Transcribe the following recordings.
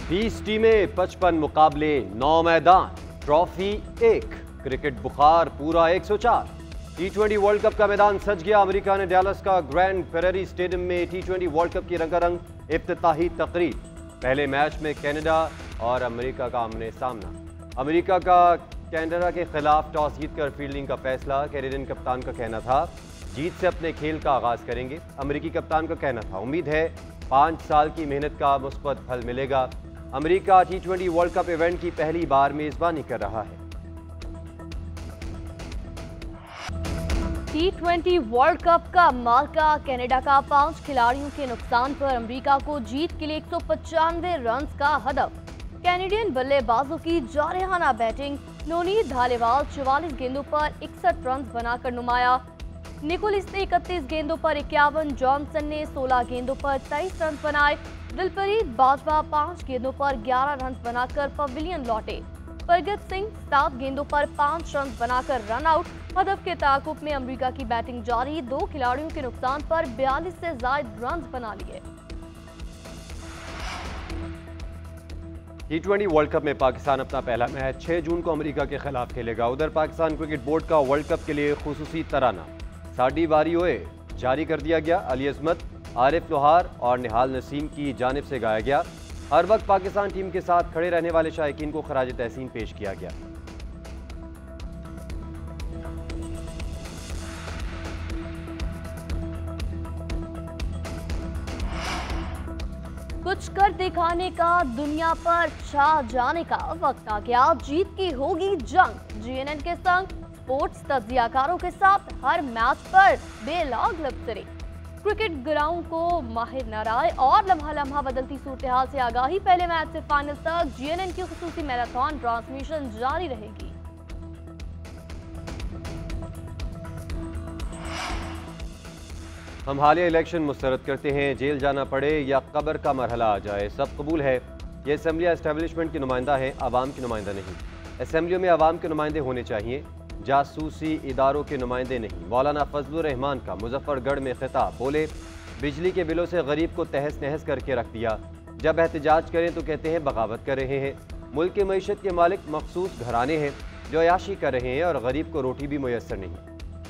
20 टीमें 55 मुकाबले 9 मैदान, ट्रॉफी 1, क्रिकेट बुखार पूरा 104। T20 वर्ल्ड कप का मैदान सज गया। अमेरिका ने डैलस का ग्रैंड फेरेरी स्टेडियम में T20 वर्ल्ड कप की रंगारंग इफ्तिताही तकरीब। पहले मैच में कनाडा और अमेरिका का आमने सामना। अमेरिका का कनाडा के खिलाफ टॉस जीतकर फील्डिंग का फैसला। कैनेडियन कप्तान का कहना था जीत से अपने खेल का आगाज करेंगे। अमेरिकी कप्तान का कहना था उम्मीद है 5 साल की मेहनत का मुस्बत फल मिलेगा। America T20 world cup event की पहली बार मेजबानी कर रहा है। T20 वर्ल्ड कप का मार्का कनाडा का 5 खिलाड़ियों के नुकसान पर अमेरिका को जीत के लिए 195 रन का हदफ। कैनेडियन बल्लेबाजों की जारहाना बैटिंग। नवनीत धालीवाल 44 गेंदों पर 61 रन बनाकर नुमाया। निकोलस ने 31 गेंदों पर 51, जॉनसन ने 16 गेंदों पर 23 रन बनाए। दिलप्रीत बाजवा 5 गेंदों पर 11 रन बनाकर पवेलियन लौटे। प्रगत सिंह 7 गेंदों पर 5 रन बनाकर रन आउट। हदफ के ताकुब में अमेरिका की बैटिंग जारी। 2 खिलाड़ियों के नुकसान पर 42 से ज्यादा रन बना लिए। T20 वर्ल्ड कप में पाकिस्तान अपना पहला मैच 6 जून को अमेरिका के खिलाफ खेलेगा। उधर पाकिस्तान क्रिकेट बोर्ड का वर्ल्ड कप के लिए खुसूसी तराना साडी बारी ओए जारी कर दिया गया। अली अजमत, आरिफ लोहार और निहाल नसीम की जानिब से गाया गया। हर वक्त पाकिस्तान टीम के साथ खड़े रहने वाले शायकीन को खराज तहसीन पेश किया गया। कुछ कर दिखाने का, दुनिया पर छा जाने का वक्त आ गया। जीत की होगी जंग। GNN के संग स्पोर्ट्स तज्जियाकारों के साथ हर मैच पर बेलाग लबतरे। क्रिकेट ग्राउंड को माहिर नाराय और लम्हा लम्हा बदलती सूरत-ए-हाल से आगाही। पहले मैच से फाइनल तक GNN की खुसूसी मैराथन ट्रांसमिशन जारी रहेगी। हम हालिया इलेक्शन मुस्तरद करते हैं। जेल जाना पड़े या कब्र का मरहला आ जाए, सब कबूल है। ये असम्बलियाँ एस्टेब्लिशमेंट की नुमाइंदा हैं, आवाम की नुमाइंदा नहीं। असम्बलियों में आवाम के नुमाइंदे होने चाहिए, जासूसी इदारों के नुमाइंदे नहीं। मौलाना फजलुर रहमान का मुजफ्फरगढ़ में खिताब। बोले बिजली के बिलों से गरीब को तहस नहस करके रख दिया। जब एहतजाज करें तो कहते हैं बगावत कर रहे हैं। मुल्क की मईशत के मालिक मखसूस घराने हैं जो अयाशी कर रहे हैं और गरीब को रोटी भी मुयस्सर नहीं।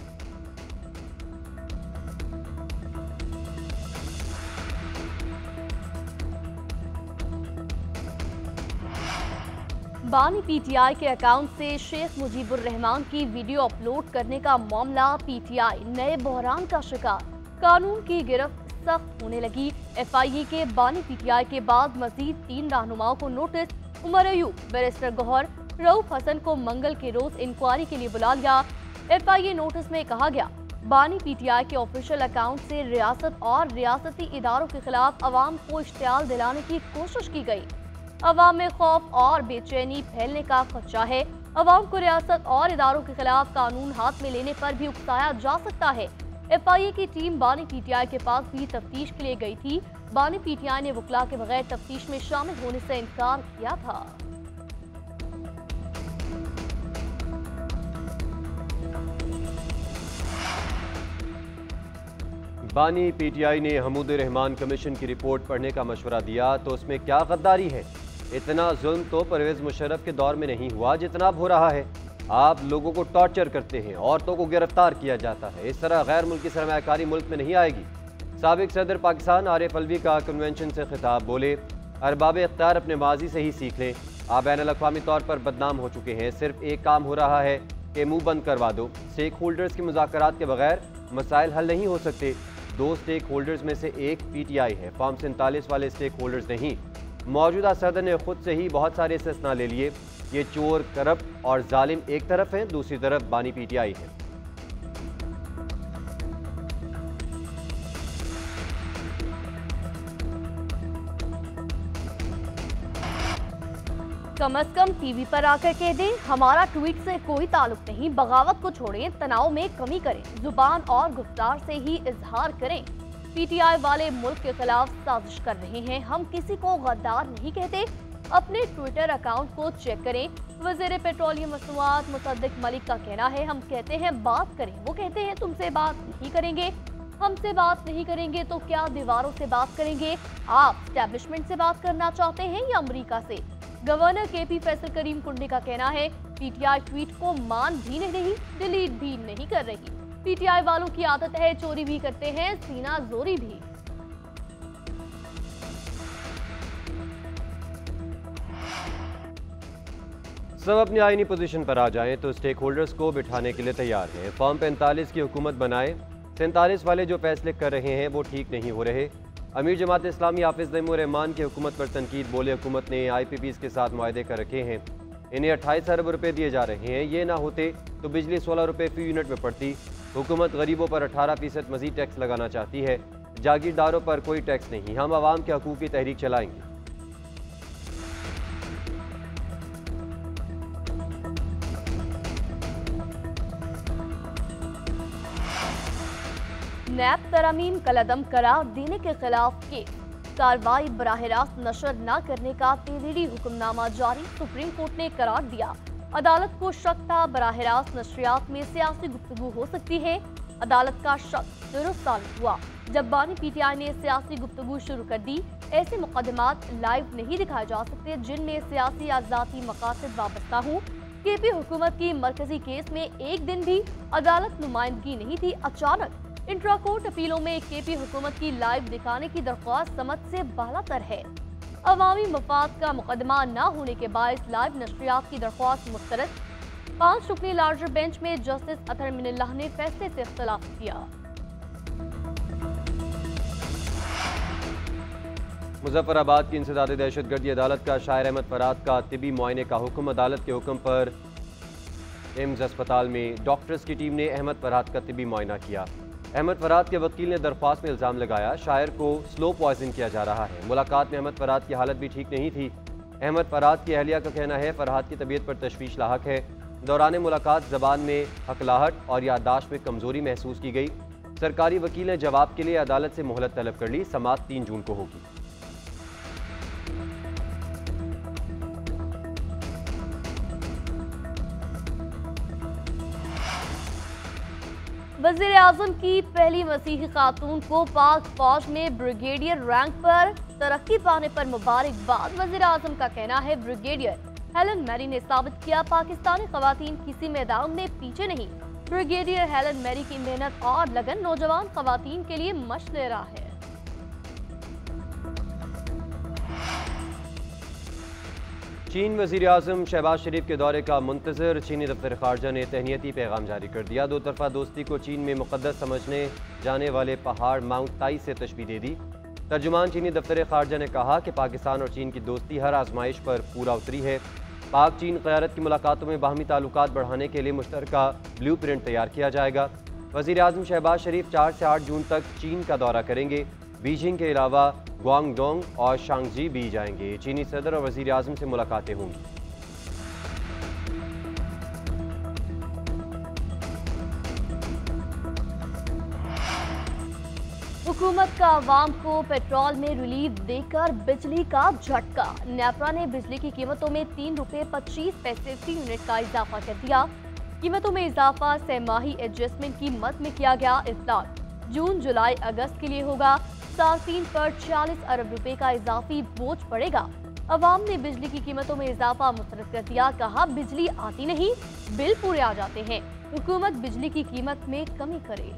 बानी PTI के अकाउंट से शेख मुजीबुर रहमान की वीडियो अपलोड करने का मामला। PTI नए बहरान का शिकार। कानून की गिरफ्त सख्त होने लगी। FIA के बानी PTI के बाद मजीद 3 रहनुमाओं को नोटिस। उमर अयूब, बैरिस्टर गौहर, रऊफ हसन को मंगल के रोज इंक्वायरी के लिए बुला लिया। FIA नोटिस में कहा गया बानी PTI के ऑफिशियल अकाउंट से रियासत और रियासती इदारों के खिलाफ अवाम को इश्तियाल दिलाने की कोशिश की गई। अवाम में खौफ और बेचैनी फैलने का खदशा है। अवाम को रियासत और इदारों के खिलाफ कानून हाथ में लेने पर भी उकसाया जा सकता है। FIA की टीम बानी PTI के पास भी तफ्तीश के लिए गई थी। बानी PTI ने वकला के बगैर तफ्तीश में शामिल होने से इनकार किया था। बानी PTI ने हमूद रहमान कमीशन की रिपोर्ट पढ़ने का मशवरा दिया तो उसमें क्या गद्दारी है। इतना जुल्म तो परवेज मुशर्रफ के दौर में नहीं हुआ जितना अब हो रहा है। आप लोगों को टॉर्चर करते हैं, औरतों को गिरफ्तार किया जाता है। इस तरह गैर मुल्की सरमायाकारी मुल्क में नहीं आएगी। साबिक सदर पाकिस्तान आरिफ अलवी का कन्वेंशन से खिताब। बोले अरबाब इख्तियार अपने माजी से ही सीख लें। आप बैन अल-अक़वामी तौर पर बदनाम हो चुके हैं। सिर्फ एक काम हो रहा है कि मुंह बंद करवा दो। स्टेक होल्डर्स की मुज़ाकरात के बगैर मसाइल हल नहीं हो सकते। 2 स्टेक होल्डर्स में से एक PTI है, फॉर्म 47 वाले स्टेक होल्डर्स नहीं। मौजूदा सदर ने खुद से ही बहुत सारे इस्तिस्ना ले लिए। ये चोर, करप्ट और जालिम एक तरफ हैं, दूसरी तरफ बानी PTI है। कम अज कम टीवी पर आकर कह दें हमारा ट्वीट से कोई ताल्लुक नहीं। बगावत को छोड़ें, तनाव में कमी करें, जुबान और गुफ्तार से ही इजहार करें। PTI वाले मुल्क के खिलाफ साजिश कर रहे हैं। हम किसी को गद्दार नहीं कहते। अपने ट्विटर अकाउंट को चेक करें। वज़ीर पेट्रोलियम मसनूआत मुसद्दिक मलिक का कहना है हम कहते हैं बात करें, वो कहते हैं तुमसे बात नहीं करेंगे। हमसे बात नहीं करेंगे तो क्या दीवारों से बात करेंगे? आप स्टैब्लिशमेंट से बात करना चाहते हैं या अमेरिका से? गवर्नर केपी फैसल करीम कुंडे का कहना है पीटीआई ट्वीट को मान भी नहीं रही, डिलीट भी नहीं कर रही। पीटीआई वालों की आदत है चोरी भी करते हैं, सीना जोरी भी। सब अपनी आईनी पोजीशन पर आ जाएं तो स्टेक होल्डर्स को बिठाने के लिए तैयार हैं। फॉर्म 45 की हुकूमत बनाए, 47 वाले जो फैसले कर रहे हैं वो ठीक नहीं हो रहे। अमीर जमात इस्लामी हाफिज तैमूर रहमान की हुकूमत पर तनकीद, बोले हुकूमत ने IPPs के साथ मुआहदे कर रखे हैं, इन्हें 28 अरब रुपए दिए जा रहे हैं। ये ना होते तो बिजली 16 रुपए फी यूनिट में पड़ती। हुकूमत गरीबों पर 18% मजीद टैक्स लगाना चाहती है, जागीरदारों पर कोई टैक्स नहीं। हम आवाम के हकूक़ की तहरीक चलाएंगे। नैब तरमीम कलदम करार देने के खिलाफ केस, कार्रवाई बराह रास्त नशर न करने का तहरीरी हुक्मनामा जारी, सुप्रीम कोर्ट ने करार दिया। अदालत को शक था बराह रास्त नशरियात में सियासी गुफ्तगू हो सकती है। अदालत का शक दुरुस्त साबित हुआ जब बानी PTI ने सियासी गुफ्तगू शुरू कर दी। ऐसे मुकदमात लाइव नहीं दिखाए जा सकते जिनमें सियासी या ज़ाती मकासद वाबस्ता हूँ। KP हुकूमत की मरकजी केस में एक दिन भी अदालत नुमाइंदगी नहीं थी। अचानक इंट्रा कोर्ट अपीलों में KP हुकूमत की लाइव दिखाने की दरख्वास्त समझ से बालातर है। अवामी मफाद का मुकदमा न होने के बायस लाइव नशरियात की दरख्वास्त मुस्तरद। 5 रुकनी लार्जर बेंच में जस्टिस अतहर मिनल्लाह ने फैसले से इख्तलाफ किया। मुजफ्फराबाद की इंसदादी दहशतगर्दी अदालत का शायर अहमद फराद का तिबी मुआयने का हुक्म। अदालत के हुक्म पर एम्स अस्पताल में डॉक्टर्स की टीम ने अहमद फराद का तिबी मुआयना किया। अहमद फराद के वकील ने दरख्वास्त में इल्ज़ाम लगाया शायर को स्लो पॉइजन किया जा रहा है। मुलाकात में अहमद फराद की हालत भी ठीक नहीं थी। अहमद फराद की अहलिया का कहना है फरहाद की तबीयत पर तशवीश लाहक है। दौरान मुलाकात ज़बान में हकलाहट और याददाश्त में कमज़ोरी महसूस की गई। सरकारी वकील ने जवाब के लिए अदालत से मोहलत तलब कर ली। समाअत 3 जून को होगी। वज़ीर आज़म की पहली मसीही खातून को पाक फौज में ब्रिगेडियर रैंक पर तरक्की पाने पर मुबारकबाद। वज़ीर आज़म का कहना है ब्रिगेडियर हेलन मैरी ने साबित किया पाकिस्तानी खवातीन किसी मैदान में पीछे नहीं। ब्रिगेडियर हेलन मैरी की मेहनत और लगन नौजवान खवातीन के लिए मशल ले रहा है। चीन वज़ीर आज़म शहबाज शरीफ के दौरे का मुंतज़र। चीनी दफ्तर ख़ारजा ने तहनीती पैगाम जारी कर दिया। दो तरफ़ा दोस्ती को चीन में मुक़द्दस समझने जाने वाले पहाड़ माउंट ताई से तशबीह दे दी। तर्जुमान चीनी दफ्तर ख़ारजा ने कहा कि पाकिस्तान और चीन की दोस्ती हर आजमाइश पर पूरा उतरी है। पाक चीन क़यादत की मुलाकातों में बाहमी ताल्लुकात बढ़ाने के लिए मुश्तरका ब्लू प्रिंट तैयार किया जाएगा। वज़ीर आज़म शहबाज शरीफ 4 से 8 जून तक चीन का दौरा करेंगे। बीजिंग के अलावा ग्वांगडोंग और शांगजी भी जाएंगे। चीनी सदर और वज़ीर आज़म से मुलाकातें होंगी। हुकूमत का अवाम को पेट्रोल में रिलीफ देकर बिजली का झटका। नेपरा ने बिजली की कीमतों में 3 रुपये 25 पैसे फी यूनिट का इजाफा कर दिया। कीमतों में इजाफा सहमाही एडजस्टमेंट की मद में किया गया। इफ्तार जून जुलाई अगस्त के लिए होगा। सार्फिन पर 40 अरब रुपए का इजाफी बोझ पड़ेगा। अवाम ने बिजली की कीमतों में इजाफा मुस्तरद कर दिया। कहा बिजली आती नहीं, बिल पूरे आ जाते हैं। हुकूमत बिजली की कीमत में कमी करे।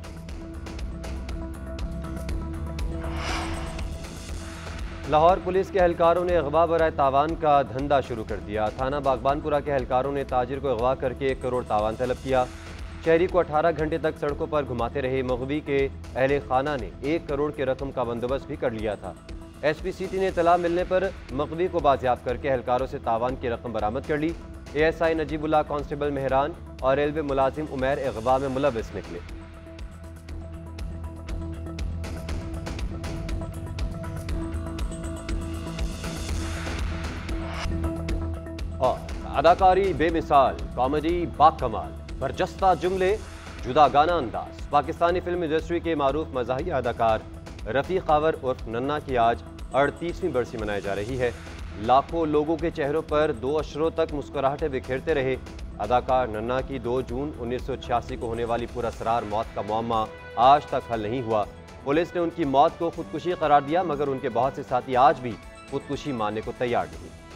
लाहौर पुलिस के एहलकारों ने अगवा बराए तावान का धंधा शुरू कर दिया। थाना बागबानपुरा के एहलकारों ने ताजिर को अगवा करके 1 करोड़ तावान तलब किया। शहरी को 18 घंटे तक सड़कों पर घुमाते रहे। मगवी के अहले खाना ने 1 करोड़ की रकम का बंदोबस्त भी कर लिया था। SP सिटी ने इतला मिलने पर मगवी को बाजियाब करके एहलकारों से तावान की रकम बरामद कर ली। ASI नजीबुल्लाह, कांस्टेबल मेहरान और रेलवे मुलाजिम उमैर अगवा में मुलविस निकले। और अदाकारी बेमिसाल, कॉमेडी बाकमाल, बरजस्ता जुमले, जुदा गाना अंदाज। पाकिस्तानी फिल्म इंडस्ट्री के मारूफ मज़ाहिया अदाकार रफ़ी खावर उर्फ नन्ना की आज 38वीं बरसी मनाई जा रही है। लाखों लोगों के चेहरों पर 2 अशरों तक मुस्कुराहटें बिखेरते रहे। अदाकार नन्ना की 2 जून 1986 को होने वाली पुरअसरार मौत का मुअम्मा आज तक हल नहीं हुआ। पुलिस ने उनकी मौत को खुदकुशी करार दिया, मगर उनके बहुत से साथी आज भी खुदकुशी मानने को तैयार नहीं।